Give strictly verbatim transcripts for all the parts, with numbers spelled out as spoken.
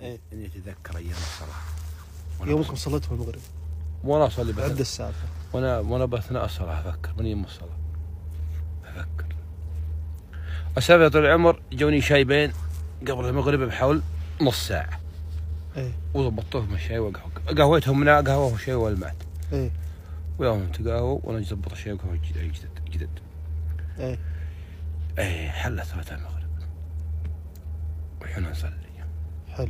إيه؟ اني اتذكر ايام الصلاه. يومكم صليتوا المغرب؟ وانا اصلي بعد السالفه. وانا وانا باثناء الصلاه افكر من يوم الصلاه افكر. السالفه طول العمر جوني شايبين قبل المغرب بحول نص ساعه. ايه؟ وضبطوهم الشاي وقهوه، قهوتهم من قهوه وشاي والمعت. ايه؟ ويوم تقهووا وانا اضبط الشاي وقهوه جديد جديد. ايه؟ ايه حلت صلاه المغرب وحنا نصلي. حلو.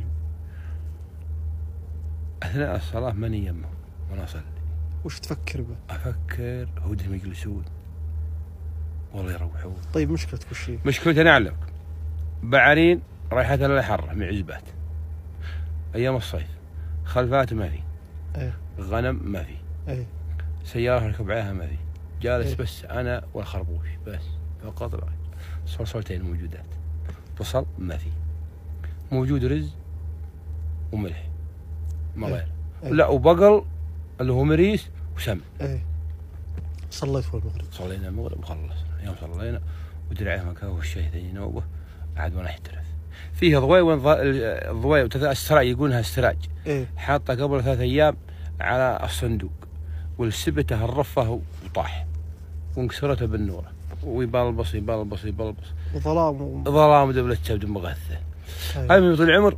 اثناء الصلاه ماني يمه وانا اصلي. وش تفكر به؟ افكر هودهم يجلسون والله يروحون. طيب مشكلتك وش هي؟ مشكلتي انا اعلمك، بعارين رايحة للحرة معزبات ايام الصيف، خلفات ما في. ايه؟ غنم ما في. ايه؟ سيارة نركب عليها ما في. جالس إيه؟ بس انا والخربوش بس فقط لا غير. صلصلتين موجودات، بصل ما في، موجود رز وملح ما غير. إيه؟ لا وبقل اللي هو مريس وسمن. ايه؟ صليت في المغرب. صلينا المغرب وخلصنا. يوم صلينا ودري عليه مكان والشاي ثاني نوبه عاد وانا احترف. فيه ضوي وين الضوي السراج يقولها السراج. ايه؟ حاطه قبل ثلاث ايام على الصندوق والسبته الرفه وطاح وانكسرته بالنوره ويبلبص يبلبص يبلبص وظلام و... ظلام دبلة شبد مغثه. أيه. هاي من طول العمر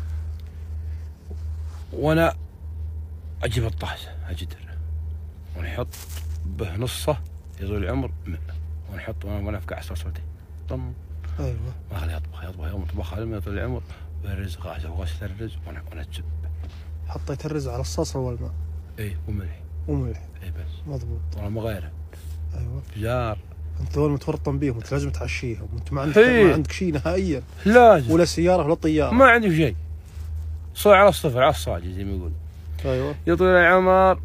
وانا اجيب الطاسه اجدر ونحط به نصه يطول العمر ونحط وانا افقع صلصتين طم. ايوه. ما خليه يطبخ يطبخ يوم طبخ على يطول العمر والرز غازه وغسل الرز وانا وانا تسب. حطيت الرز على الصلصه والماء. ايه وملح. وملح. ايه بس. مضبوط. والله ما غيره. ايوه. جار. انت ذول متورطن بيهم، انت لازم تعشيهم، انت ما عندك ما عندك شيء نهائيا. لازم. ولا سياره ولا طياره. ما عندي شيء. صار على الصفر على الصاج زي ما يقول. ايوه. يطول العمر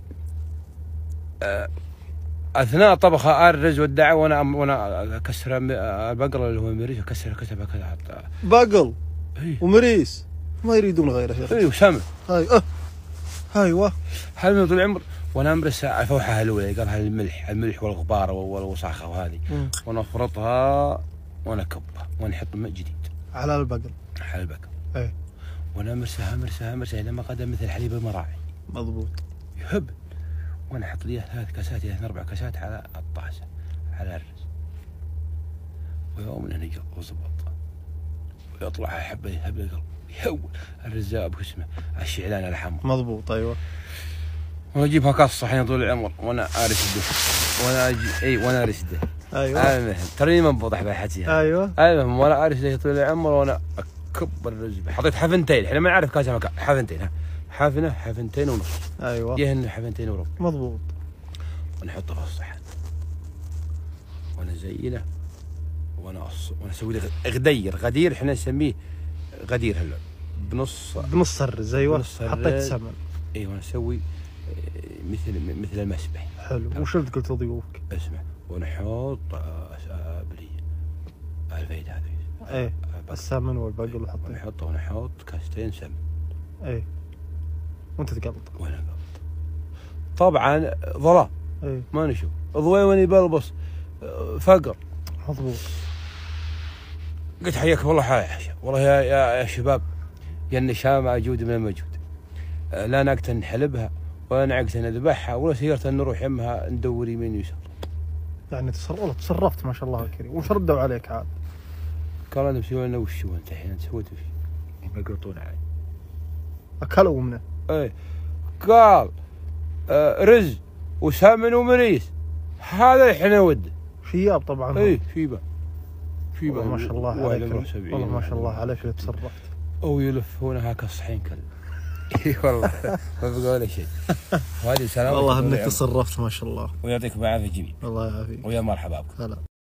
اثناء طبخ الرز والدعه وانا وانا اكسر البقره اللي هو مريس اكسر كتبه كذا. بقل. ايه. ومريس ما يريدون غيره يا ايه وسمن. هاي اه ايوه. هل من طول العمر وانا امرس الفوحه الاولى قالها الملح الملح والغبار والوساخه وهذه وانا افرطها وانا اكبها وانا احط ماء جديد على البقل. على البقر. ايه. وانا امرسها امرسها امرسها لما قدم مثل حليب المراعي. مضبوط. يهب. وانا احط لي ثلاث كاسات الى اربع كاسات على الطاسه على الرز. ويوم انه نقل وزبط ويطلع حبه يهب القلب يهول الرزاق باسمه الشعلان الحمر. مضبوط. ايوه. وانا اجيبها كاس صحين طول العمر وانا ارسده وانا اجي اي وانا ارسده. ايوه. المهم تراني ما بوضح بحكيها. ايوه. المهم وانا ارسده طول العمر وانا اكب الرز. حطيت حفنتين احنا ما نعرف كاسه مكان حفنتين ها حافنه حفنتين ونص. ايوه. يهن حفنتين وربع. مضبوط. ونحطه في الصحن وانا زينه وانا أص... وانا اسوي له غدير غدير احنا نسميه غدير هلا بنص بنص الرز. ايوه. بنص حطيت سمن. اي وانا اسوي مثل مثل المسبح. حلو. وش انت قلت لضيوفك؟ اسمع ونحط بلي الفيد هذا. ايه. السمن والبقل وحطيه. ونحطه ونحط كاستين سمن. ايه. وانت تقلط. وانا قلط. طبعا ظلام. ايه. ما نشوف ضوي وين يبلبص فقر. مضبوط. قلت حياك والله حاجة والله يا, يا, يا شباب يا النشامة موجود من الموجود. لا ناقة نحلبها ولا ناقة نذبحها ولا سيارة نروح يمها ندور يمين ويسار. يعني تصرفت تصرفت ما شاء الله الكريم. وش ردوا عليك عاد؟ قال انا مسوي لنا وش انت الحين انت سويت وش؟ يقرطون علي. اكلوا منه. ايه قال آه رز وسمن ومريس هذا احنا وده. شياب طبعا. ايه شيبه شيبه ما شاء الله عليك. والله ما شاء الله عليك اللي تصرفت. او يلفونها كالصحين كله. اي والله ما بقول ولا شيء. وهذه سلامة والله انك تصرفت ما شاء الله. ويعطيكم العافيه جميل. الله يعافيك. ويا مرحبا بكم.